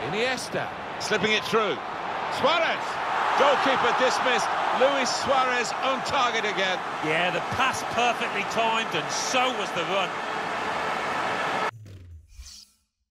Iniesta, slipping it through. Suarez, goalkeeper dismissed. Luis Suarez on target again. Yeah, the pass perfectly timed, and so was the run.